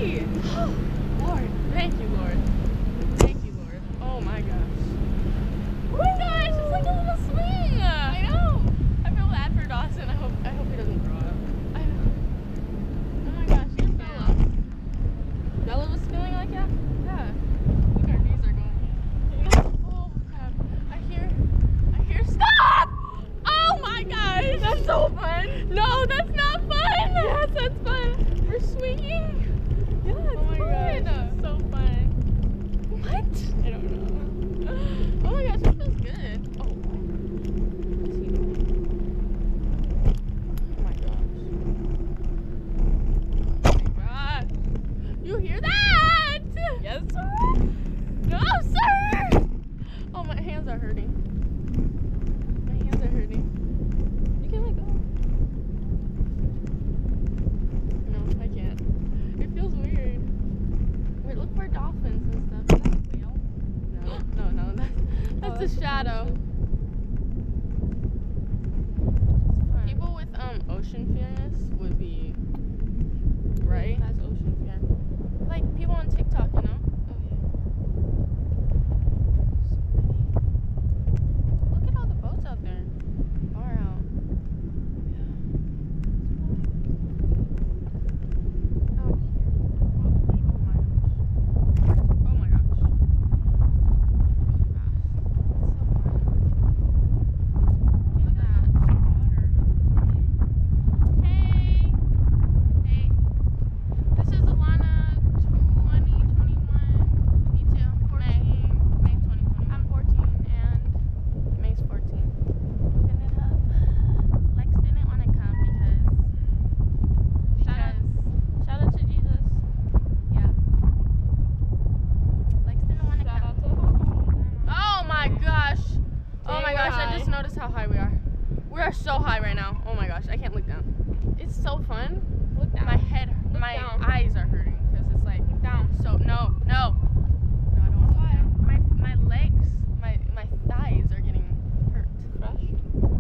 free. Lord, thank you, Lord. Thank you, Lord. Oh my gosh. Oh my gosh, it's like a little swing. I know. I feel bad for Dawson. I hope he doesn't throw up. I know. Oh my gosh, you're Bella. Bella was feeling like that? Yeah. Look, our knees are going. Oh crap. I hear stop! Oh my gosh! That's so fun! No, that's not fun! Yes, that's fun! We're swinging? Yeah, it's fun! Oh my gosh, it's so fun. What? I don't know. Oh my gosh, it feels good. Oh. What's he doing? Oh my gosh. Oh my gosh. You hear that? Yes, sir? No, sir! Oh, my hands are hurting. My hands are hurting. You can let go. No, I can't. It feels weird. Wait, look for dolphins and stuff. Is that a whale? No. That's a shadow. People with ocean fearness would be right. That's ocean fear. Like people on TikTok, you know? Oh yeah. Look at all the boats out there. Far out. Yeah. Out here. Oh my gosh. Really fast. It's so fun. Look at that. Water. Hey. This is Alana 2021. Me too. 14. May 2021. I'm 14 and May's 14. Looking it up. Lex didn't want to come because shout out to Jesus. Yeah. Lex didn't want to come. Oh my gosh. Oh my gosh, I just noticed how high we are. We are so high right now. Oh my gosh, I can't look down. It's so fun. Look down. My head, my eyes are hurting because it's like down. So no, I don't want to look down. My legs, my thighs are getting hurt. Crushed.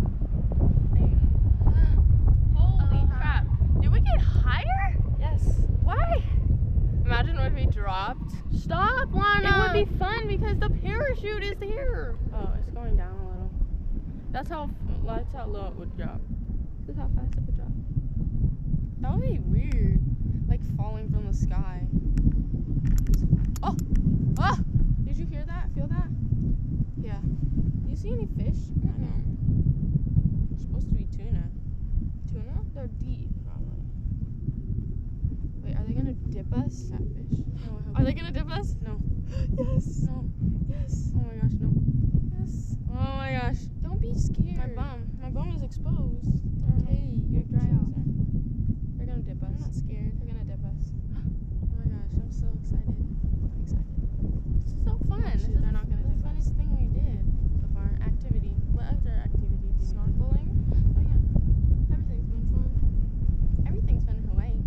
Holy crap! Did we get higher? Yes. Why? Imagine if we dropped. Stop, Lana. It would be fun because the parachute is here. Oh, it's going down a little. That's how low it would drop. This is how fast it would drop. That would be weird, like falling from the sky. Oh! Ah! Did you hear that? Feel that? Yeah. Do you see any fish? No. It's supposed to be tuna. Tuna? They're deep, probably. Wait, are they gonna dip us? Catfish. No, are they gonna dip us? No. Yes. No. Yes. Oh my gosh, no. Yes. Oh my gosh. Don't be scared. My bum is exposed. Okay, you're dry out. They're gonna dip us. I'm not scared. They're gonna dip us. Oh my gosh, I'm so excited. I'm excited. This is so fun. Actually, they're not gonna dip us. The funnest thing we did of our activity. What other activity did we do? Snorkeling? Oh yeah. Everything's been fun. Everything's been in Hawaii.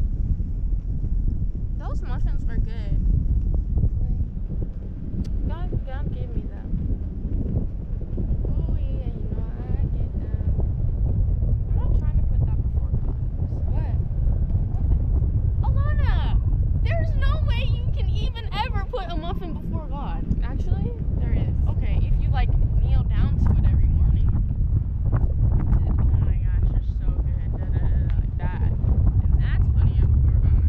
Those muffins were good. God gave me them. Oh yeah, you know I get them. I'm not trying to put that before God. What? Alana, there's no way you can even ever put a muffin before God. Actually, there is. Okay, if you like kneel down to it every morning. Oh my gosh, you're so good. Like that. And that's putting it before God.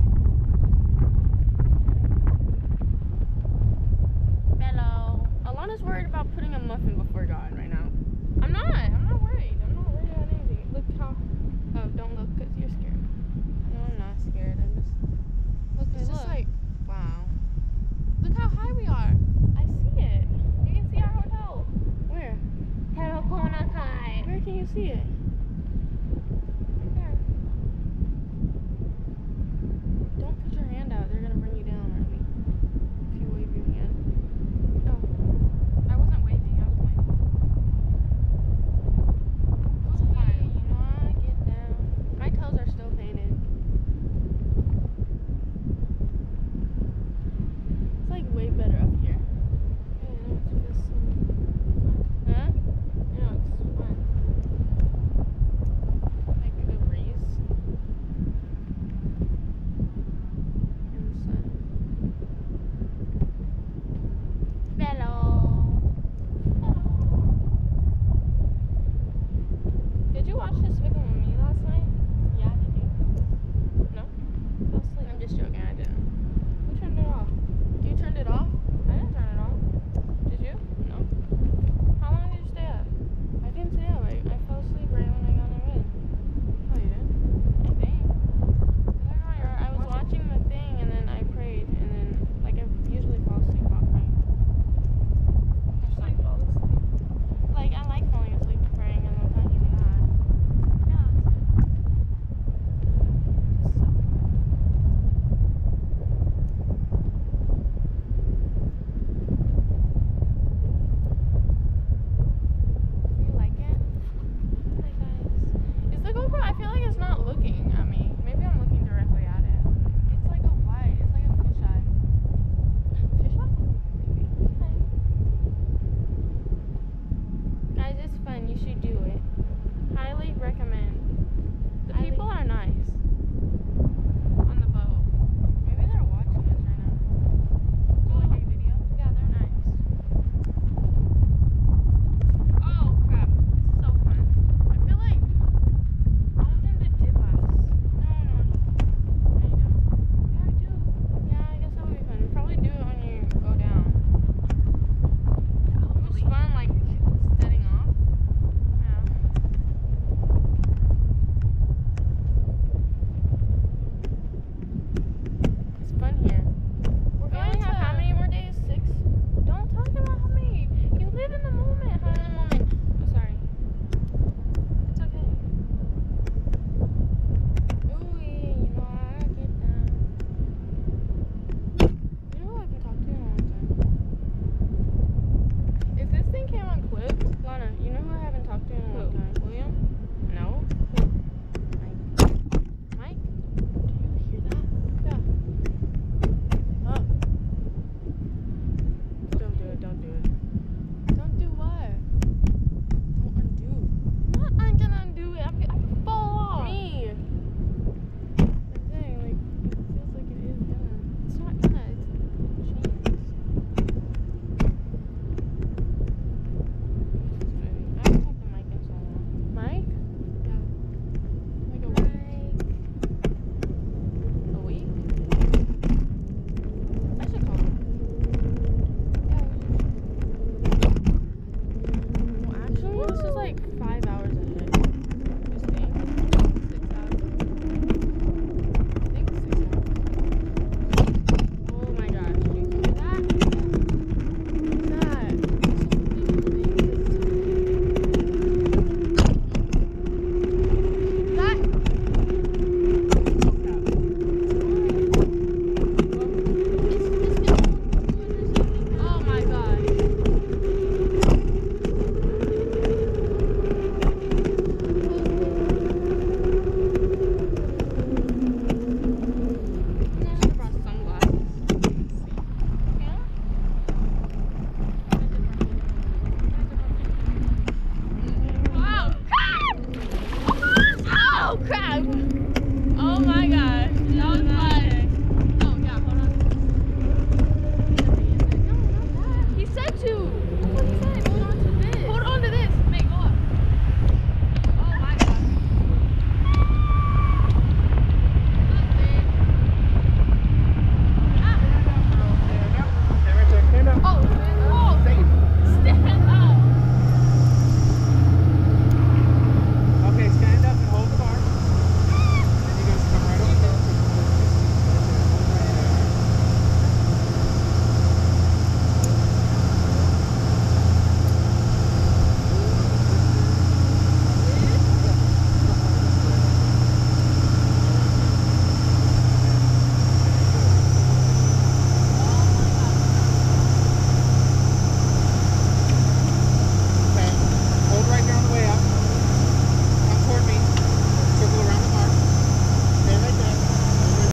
Hello. Alana's worried about putting a muffin before God right now. I'm not worried. I'm not worried about anything. Look how. Oh, don't look because you're scared. No, I'm not scared. I'm just. Look, it's just like. Wow. Look how high we are. I see it. You can see our hotel. Where? Where can you see it?